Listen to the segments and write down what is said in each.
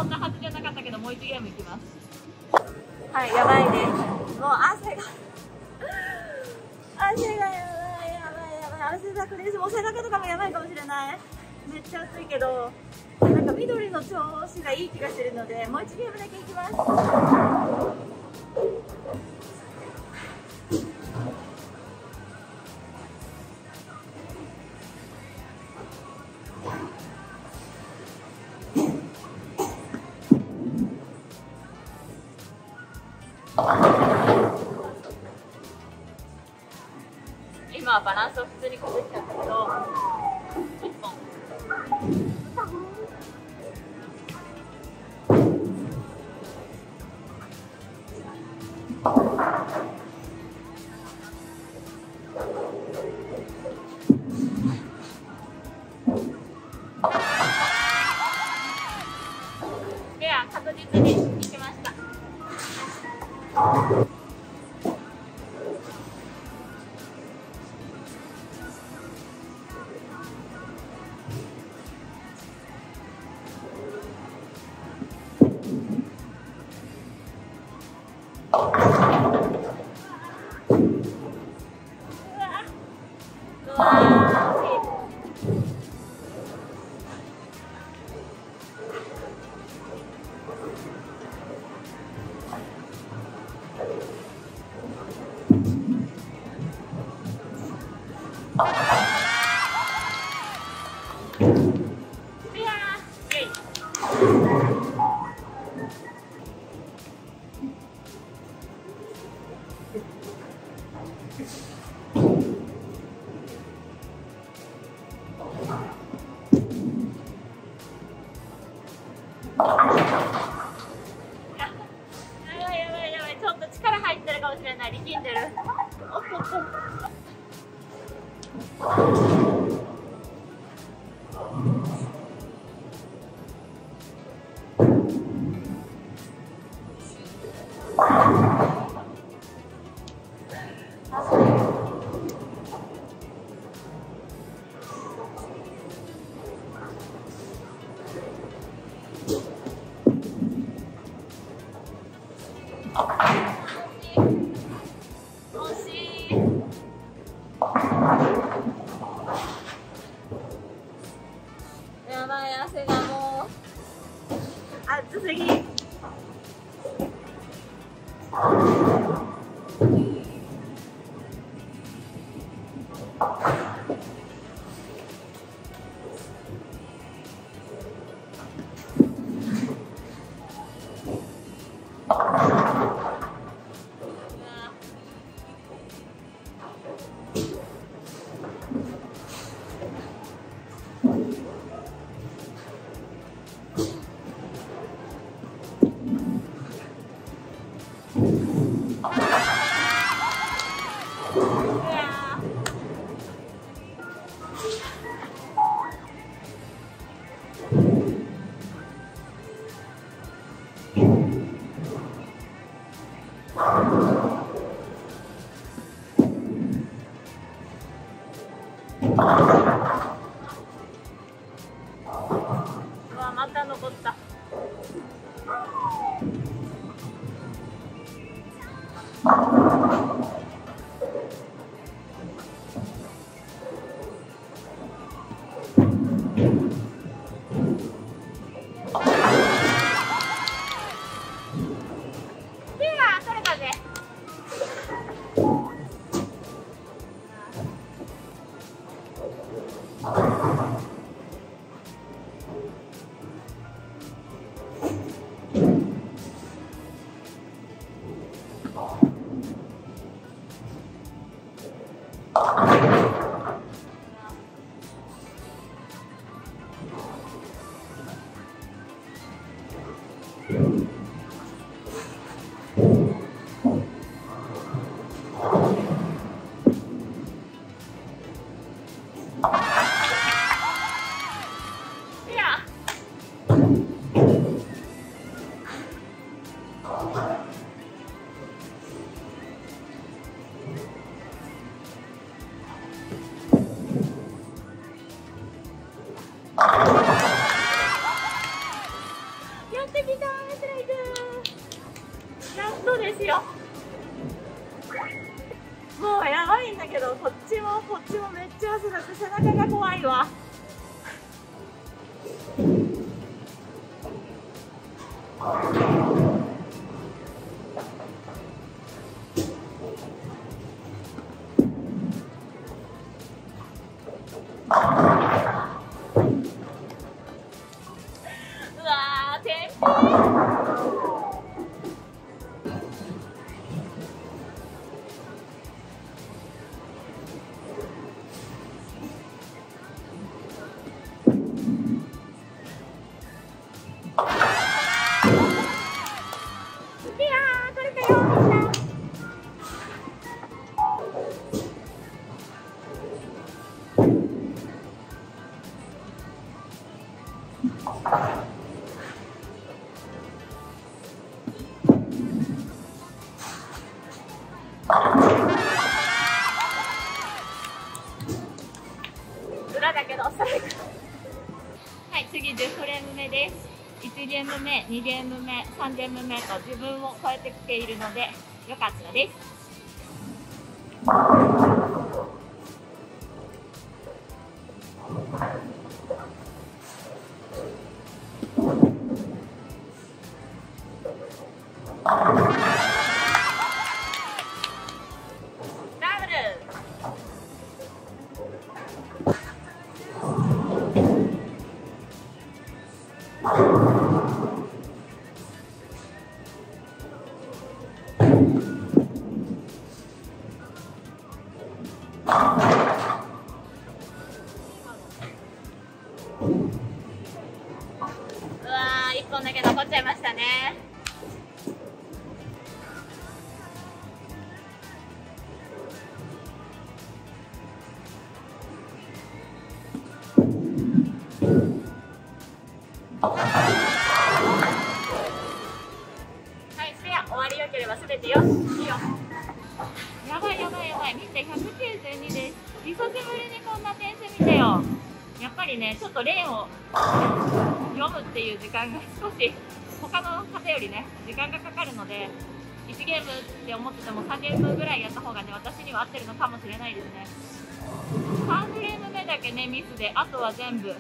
んなはずじゃなかったけど、もう1ゲームいきます。 はい、やばいです。もう汗がやばいやばいやばい、汗だくです。もう背中とかもやばいかもしれない。めっちゃ暑いけど、なんか緑の調子がいい気がしてるので、もう1ゲームだけいきます。 今はバランスを普通に崩しちゃったけど、1本。ペア確実にいきました。ちょっと力入ってるかもしれない。力んでる。おっとっと。やばい、汗がもう暑すぎ。うわ、また残った。 ちょっと背中が怖いわ。うわー、天秤。裏だけど最後。はい、次10フレーム目です。1ゲーム目、2ゲーム目、3ゲーム目と自分を超えてきているので良かったです。うわー、1本だけ残っちゃいましたね。はい、スペア終わりよければ全てよし。いいよ。やばいやばいやばい、見て192です。久しぶりにこんな点数見てよ。やっぱりね、ちょっとレーンを読むっていう時間が少し他の方よりね時間がかかるので、1ゲームって思ってても3ゲームぐらいやった方がね私には合ってるのかもしれないですね。3フレーム目だけねミスで、あとは全部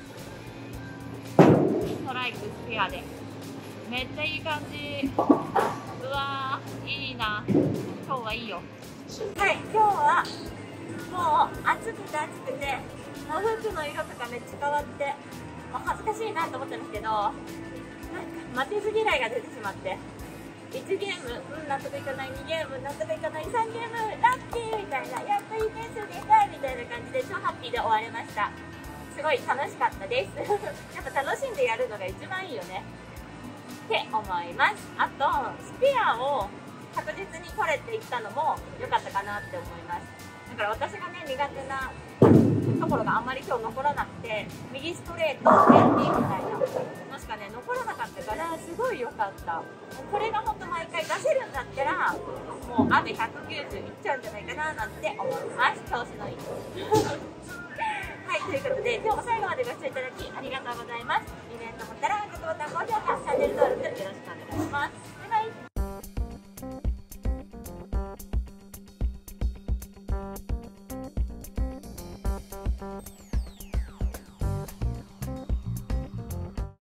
ストライクスペアでめっちゃいい感じ。うわー、いいな、今日はいいよ。はい、今日はもう暑くて暑くて、もう服の色とかめっちゃ変わって、もう恥ずかしいなと思ったんですけど、なんか負けず嫌いが出てしまって、1ゲーム、納得いかない、2ゲーム、納得いかない、3ゲーム、ラッキーみたいな、やっといい点数出たいみたいな感じで超ハッピーで終われました。すごい楽しかったです。やっぱ楽しんでやるのが一番いいよねって思います。あとスペアを確実に取れていったのも良かったかなって思います。だから私がね苦手なところがあんまり今日残らなくて、右ストレート前転みたいなのしかね残らなかったからすごい良かった。これが本当毎回出せるんだったらもう雨190いっちゃうんじゃないかななんて思います。調子のいいはい、ということで今日も最後までご視聴いただきありがとうございます。いいねと思ったらグッドボタン、高評価、チャンネル登録よろしくお願いします。